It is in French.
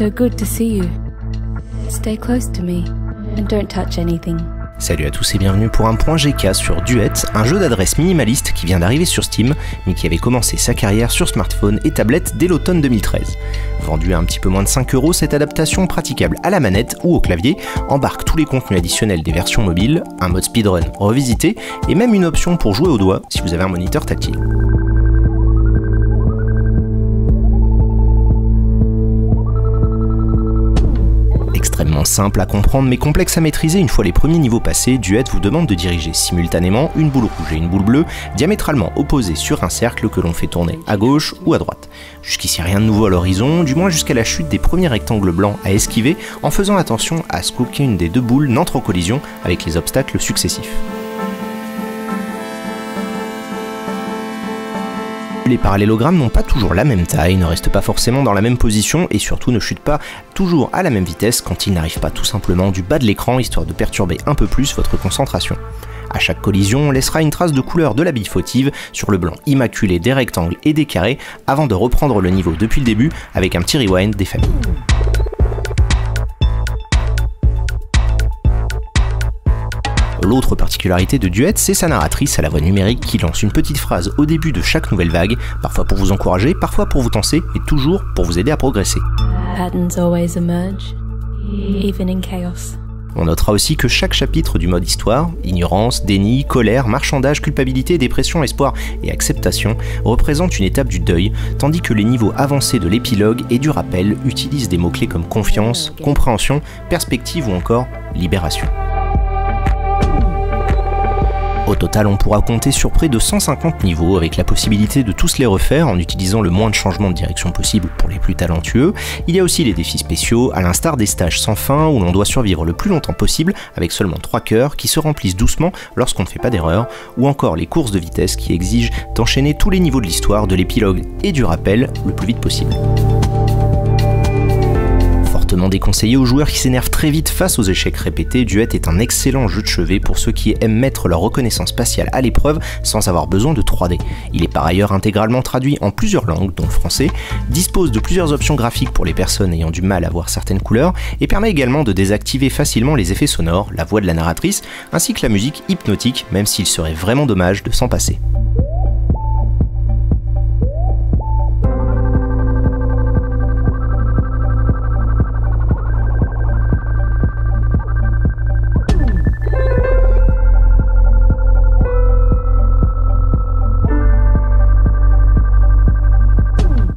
so good to see you. Stay close to me and don't touch anything. Salut à tous et bienvenue pour un point GK sur Duet, un jeu d'adresse minimaliste qui vient d'arriver sur Steam, mais qui avait commencé sa carrière sur smartphone et tablette dès l'automne 2013. Vendu à un petit peu moins de 5 €, cette adaptation praticable à la manette ou au clavier embarque tous les contenus additionnels des versions mobiles, un mode speedrun revisité et même une option pour jouer au doigt si vous avez un moniteur tactile. Extrêmement simple à comprendre mais complexe à maîtriser une fois les premiers niveaux passés, Duet vous demande de diriger simultanément une boule rouge et une boule bleue diamétralement opposées sur un cercle que l'on fait tourner à gauche ou à droite. Jusqu'ici rien de nouveau à l'horizon, du moins jusqu'à la chute des premiers rectangles blancs à esquiver en faisant attention à ce qu'aucune des deux boules n'entre en collision avec les obstacles successifs. Les parallélogrammes n'ont pas toujours la même taille, ne restent pas forcément dans la même position et surtout ne chutent pas toujours à la même vitesse quand ils n'arrivent pas tout simplement du bas de l'écran histoire de perturber un peu plus votre concentration. À chaque collision, on laissera une trace de couleur de la bille fautive sur le blanc immaculé des rectangles et des carrés avant de reprendre le niveau depuis le début avec un petit rewind des familles. L'autre particularité de Duet, c'est sa narratrice à la voix numérique qui lance une petite phrase au début de chaque nouvelle vague, parfois pour vous encourager, parfois pour vous tenser et toujours pour vous aider à progresser. Patterns always emerge, even in chaos. On notera aussi que chaque chapitre du mode histoire, ignorance, déni, colère, marchandage, culpabilité, dépression, espoir et acceptation, représente une étape du deuil, tandis que les niveaux avancés de l'épilogue et du rappel utilisent des mots-clés comme confiance, compréhension, perspective ou encore libération. Au total, on pourra compter sur près de 150 niveaux avec la possibilité de tous les refaire en utilisant le moins de changements de direction possible pour les plus talentueux. Il y a aussi les défis spéciaux, à l'instar des stages sans fin où l'on doit survivre le plus longtemps possible avec seulement 3 cœurs qui se remplissent doucement lorsqu'on ne fait pas d'erreur, ou encore les courses de vitesse qui exigent d'enchaîner tous les niveaux de l'histoire, de l'épilogue et du rappel le plus vite possible. Fortement déconseillé aux joueurs qui s'énervent très vite face aux échecs répétés, Duet est un excellent jeu de chevet pour ceux qui aiment mettre leur reconnaissance spatiale à l'épreuve sans avoir besoin de 3D. Il est par ailleurs intégralement traduit en plusieurs langues, dont le français, dispose de plusieurs options graphiques pour les personnes ayant du mal à voir certaines couleurs et permet également de désactiver facilement les effets sonores, la voix de la narratrice, ainsi que la musique hypnotique, même s'il serait vraiment dommage de s'en passer.